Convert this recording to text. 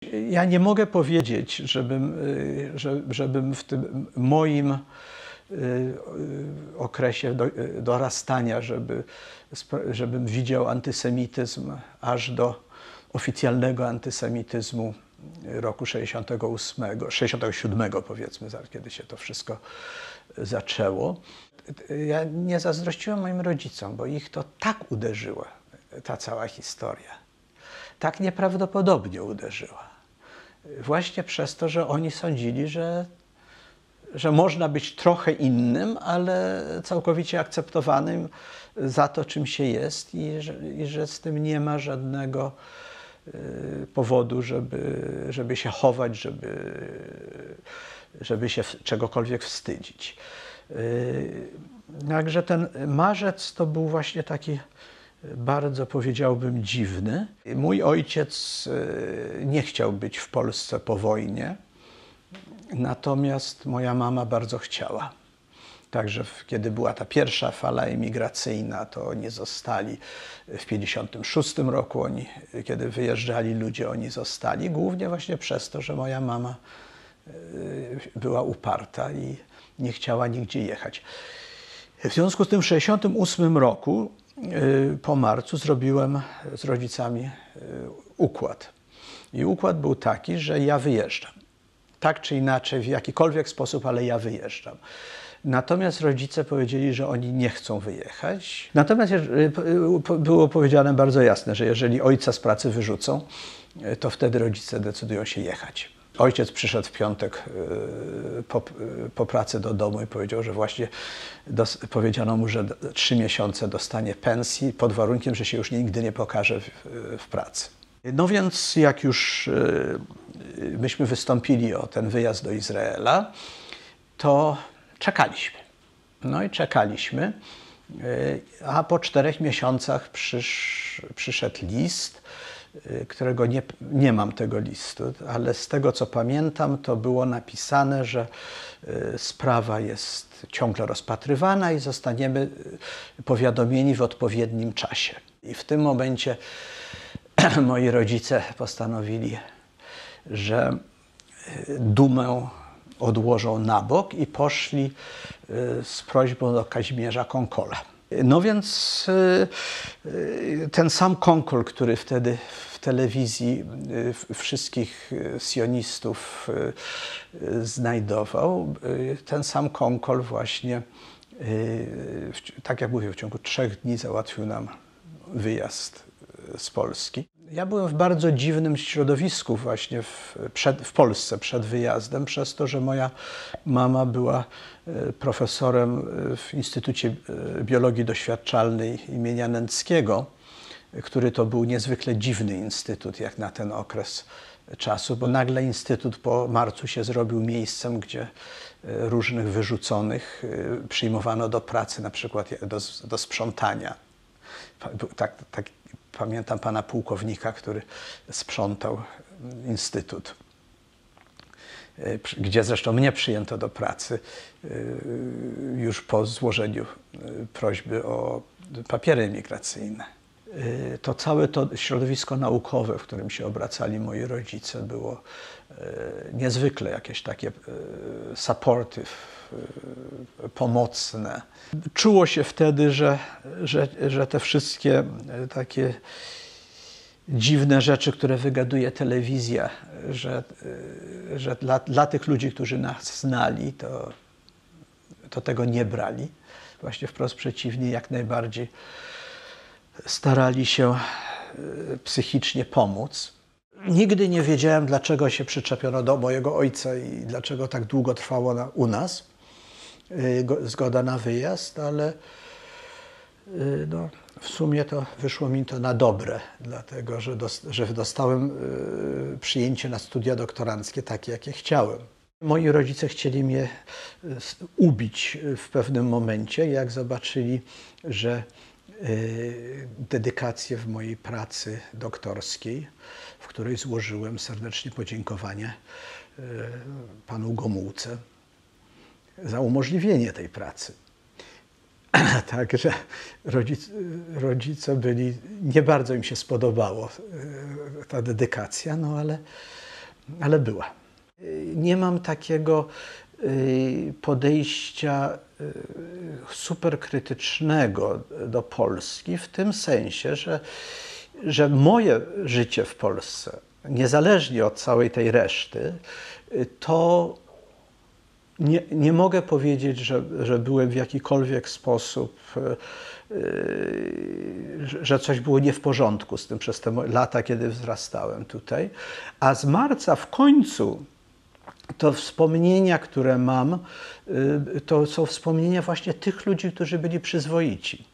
Ja nie mogę powiedzieć, żebym w tym moim okresie dorastania, żebym widział antysemityzm aż do oficjalnego antysemityzmu roku 67 powiedzmy, kiedy się to wszystko zaczęło. Ja nie zazdrościłem moim rodzicom, bo ich to tak uderzyła, ta cała historia. Tak nieprawdopodobnie uderzyła. Właśnie przez to, że oni sądzili, że można być trochę innym, ale całkowicie akceptowanym za to, czym się jest i że z tym nie ma żadnego powodu, żeby się chować, żeby się czegokolwiek wstydzić. Także ten marzec to był właśnie taki bardzo, powiedziałbym, dziwny. Mój ojciec nie chciał być w Polsce po wojnie, natomiast moja mama bardzo chciała. Także kiedy była ta pierwsza fala emigracyjna, to oni zostali w 1956 roku, kiedy wyjeżdżali ludzie, oni zostali, głównie właśnie przez to, że moja mama była uparta i nie chciała nigdzie jechać. W związku z tym w 1968 roku, po marcu, zrobiłem z rodzicami układ. I układ był taki, że ja wyjeżdżam. Tak czy inaczej, w jakikolwiek sposób, ale ja wyjeżdżam. Natomiast rodzice powiedzieli, że oni nie chcą wyjechać. Natomiast było powiedziane bardzo jasne, że jeżeli ojca z pracy wyrzucą, to wtedy rodzice decydują się jechać. Ojciec przyszedł w piątek po pracy do domu i powiedział, że właśnie powiedziano mu, że 3 miesiące dostanie pensji pod warunkiem, że się już nigdy nie pokaże w pracy. No więc jak już myśmy wystąpili o ten wyjazd do Izraela, to czekaliśmy. No i czekaliśmy, a po 4 miesiącach przyszedł list, którego nie mam tego listu, ale z tego co pamiętam, to było napisane, że sprawa jest ciągle rozpatrywana i zostaniemy powiadomieni w odpowiednim czasie. I w tym momencie moi rodzice postanowili, że dumę odłożą na bok i poszli z prośbą do Kazimierza Konkola. No więc ten sam Konkol, który wtedy w telewizji wszystkich sionistów znajdował, ten sam Konkol właśnie, tak jak mówię, w ciągu 3 dni załatwił nam wyjazd z Polski. Ja byłem w bardzo dziwnym środowisku właśnie w Polsce przed wyjazdem, przez to, że moja mama była profesorem w Instytucie Biologii Doświadczalnej imienia Nęckiego, który to był niezwykle dziwny instytut jak na ten okres czasu, bo nagle instytut po marcu się zrobił miejscem, gdzie różnych wyrzuconych przyjmowano do pracy, na przykład do sprzątania. Pamiętam pana pułkownika, który sprzątał instytut, gdzie zresztą mnie przyjęto do pracy już po złożeniu prośby o papiery emigracyjne. To całe to środowisko naukowe, w którym się obracali moi rodzice, było niezwykle jakieś takie supportive, pomocne. Czuło się wtedy, że te wszystkie takie dziwne rzeczy, które wygaduje telewizja, że dla tych ludzi, którzy nas znali, to tego nie brali. Właśnie wprost przeciwnie, jak najbardziej starali się psychicznie pomóc. Nigdy nie wiedziałem, dlaczego się przyczepiono do mojego ojca i dlaczego tak długo trwało u nas zgoda na wyjazd, ale no, w sumie to wyszło mi to na dobre, dlatego że dostałem przyjęcie na studia doktoranckie takie, jakie chciałem. Moi rodzice chcieli mnie ubić w pewnym momencie, jak zobaczyli, że dedykację w mojej pracy doktorskiej, w której złożyłem serdecznie podziękowanie panu Gomułce za umożliwienie tej pracy. Także rodzice byli, nie bardzo im się spodobało ta dedykacja, no ale była. Nie mam takiego podejścia super krytycznego do Polski w tym sensie, że moje życie w Polsce, niezależnie od całej tej reszty, to nie mogę powiedzieć, że byłem w jakikolwiek sposób, że coś było nie w porządku z tym przez te lata, kiedy wzrastałem tutaj. A z marca w końcu to wspomnienia, które mam, to są wspomnienia właśnie tych ludzi, którzy byli przyzwoici.